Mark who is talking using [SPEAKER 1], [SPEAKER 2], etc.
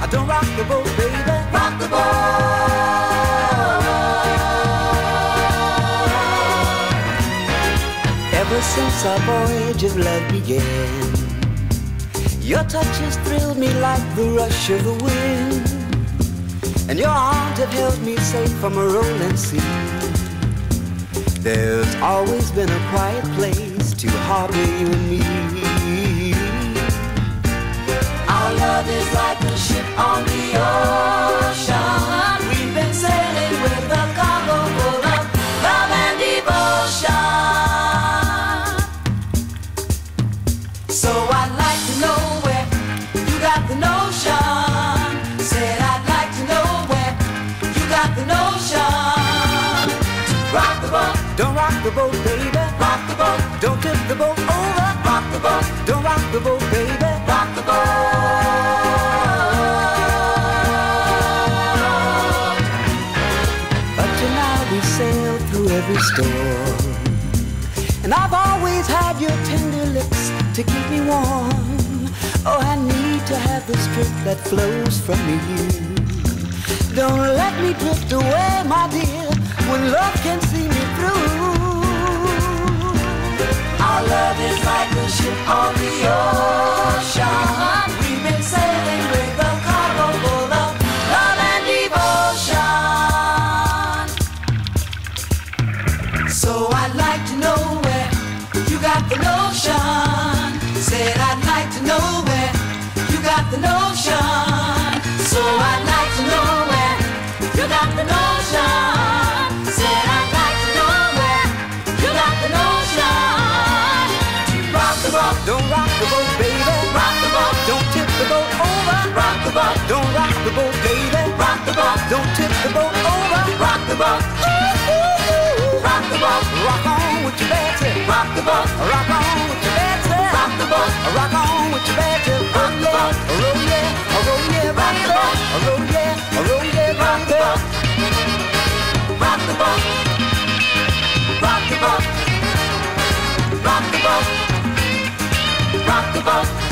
[SPEAKER 1] Don't rock the boat, baby. Rock the boat. Ever since our voyage of love began, your touch has thrilled me like the rush of the wind, and your arms have held me safe from a rolling sea. There's always been a quiet place to harbor you and me. Our love is like a ship on the ocean. We've been sailing with a cargo full of love and devotion. So I'd like to know where you got the notion. Said I'd like to know where you got the notion. Rock the boat. Don't rock the boat, baby. Rock the boat. Don't tip the boat over. Rock the boat. Don't rock the boat, baby. Rock the boat. Up to now we sailed through every storm, and I've always had your tender lips to keep me warm. Oh, I need to have the strength that flows from you. Don't let me drift away, my dear, when love can see me through. Our love is like a ship on the ocean. We've been sailing with a cargo full of love and devotion. So I'd like to know where you got the notion. Said I'd like to know where you got the notion. So I'd like to know where you got the notion. Said I'd like to know where you got the notion. Rock the boat. Don't rock the boat, baby. Rock the boat. Don't tip the boat over. Rock the boat. Don't rock the boat, baby. Rock the boat. Don't tip the boat over. Rock the boat. Ooh, ooh, ooh. Rock the boat. Rock on with your bad tip. Rock the boat. Rock on with your bad tip. Rock the boat. Rock on with your bad tip. Rock the boat. Roll yeah, roll yeah, rock the boat. Roll yeah, roll yeah, rock the boat. Rock the boat. Rock the boat. Rock the boat. Rock the boat.